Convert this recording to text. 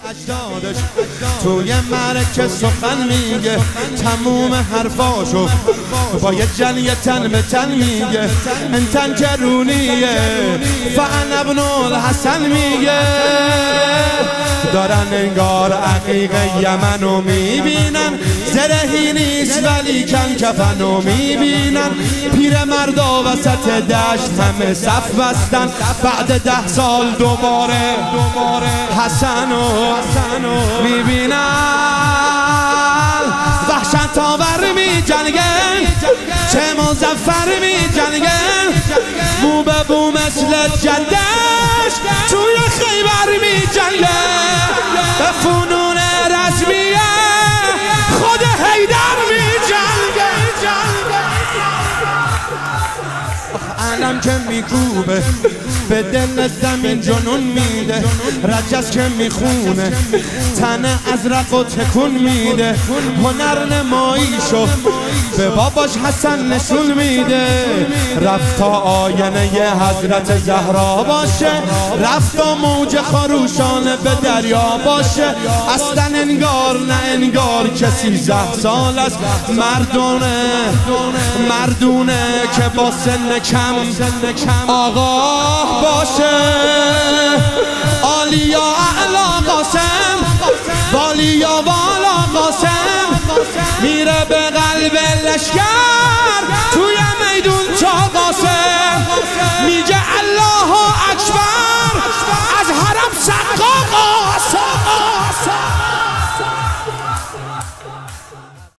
اجدادش توی مرکه سخن میگه، تموم حرفاشو با یه جن تن به تن میگه. انتن کرونیه فانا ابن الحسن میگه، دارن انگار عقیق یمنو میبینن، زرهی نیست ولی کن کفنو میبینن. پیر مردا وسط دشت همه صف بستن، بعد 10 سال دوباره حسنو میبینن. وحشت آور میجنگن، چه مظفر میجنگن، مو به بو مثل جدش توی خیبر میجنگن. به فنون رسمیه خود حیدر میجنگن. علم که میکوبه به دل زمین جنون میده، رجز که میخونه تن ازرق و تکون میده. هنر نماییشو به باباش حسن نشون میده، رفت تا آینه حضرت زهرا باشه، رفت تا موج خروشانه به دریا باشه. اصلا انگار نه انگار که 13 سال است، مردونه که با سن کم آقا باشه. عالیا اعلا قاسم، والیا والا قاسم، میره به قلب لشکر توی